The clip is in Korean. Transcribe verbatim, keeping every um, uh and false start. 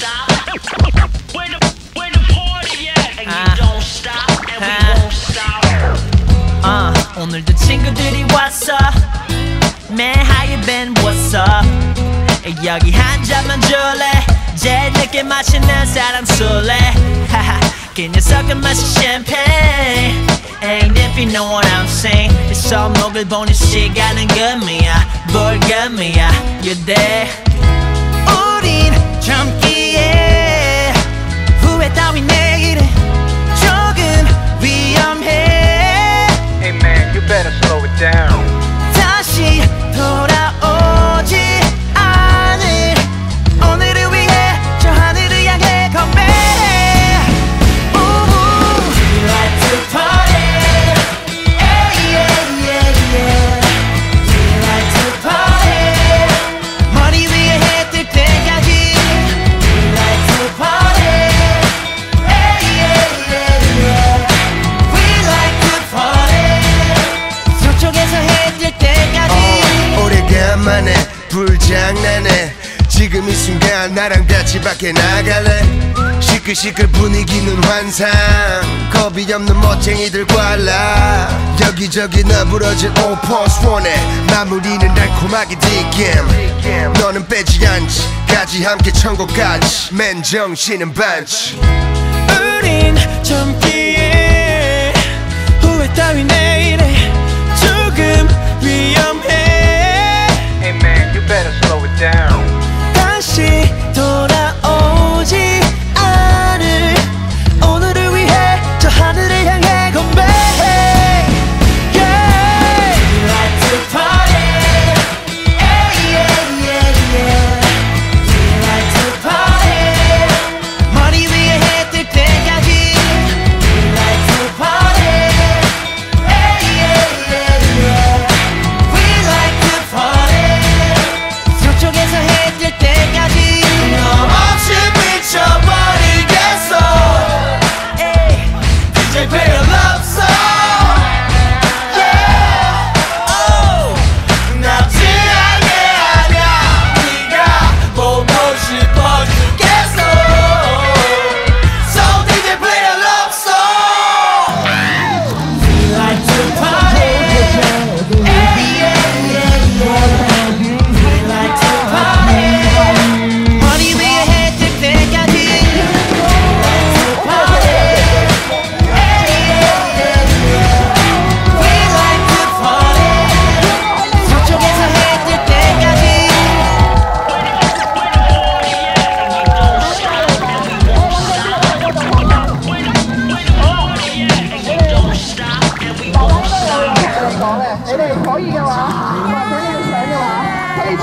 stop. We're the, we're the party, yeah. And you don't stop, and we won't stop. uh, 오늘도 친구들이 왔어. Man, how you been? What's up? 여기 한 잔만 줄래? 제일 늦게 마시는 사람 술래? 하하, 그 녀석은 마시 샴페인. Ain't if you know what I'm saying. 이 손목을 보는 시간은 금이야, 벌금이야. You there? 우린 젊기에 후회 따윈 내일은 조금 위험해. Hey man, you better slow it down. 다시 돌아오지 않을 오늘을 위해 저 하늘을 향해 건배. We like to party. Yeah, yeah, yeah, yeah. We like to party. 머리 위에 해 뜰 때까지. We like to party. Yeah, yeah, yeah, yeah. We like to party. 서쪽에서 해 뜰 때까지. 오래간만에 불장난해. 지금 이 순간 나랑 같이 밖에 나갈래? 시끌시끌 분위기는 환상. 겁이 없는 멋쟁이들 관라. 여기저기 너부러진 오퍼스 원해. 마무리는 달콤하게 디겜. 너는 빼지 않지. 같이 함께 천국까지. 맨 정신은 반치. 우린 젊기에 후회 따윈 내일에 조금 위험해. Hey man, you better slow it down. 다시 돌아오지 않을 오늘을 위해 저 하늘을 향해 건배. Yeah. We like to party. Yeah, yeah, yeah, yeah. We like to party. 머리 위에 해 뜰 때까지. We like to party. Yeah, yeah, yeah, yeah. We like to party. 서쪽에서 해 뜰 때까지. 너 없이 미쳐버리겠어. Ay, 디제이 play a love song. Yeah. Oh. 납치하게 하냐. 네가 보고 싶어 죽겠어. So 디제이 play a love song. We like to party. Yeah, yeah, yeah, yeah. We like to party. 머리 위에 해 뜰 때까지. We like to party. Yeah, yeah, yeah, yeah. We like to party. 서쪽에서 해 뜰 때까지. Stop, and we won't stop. 你哋可以嘅話，或者你要上嘅話。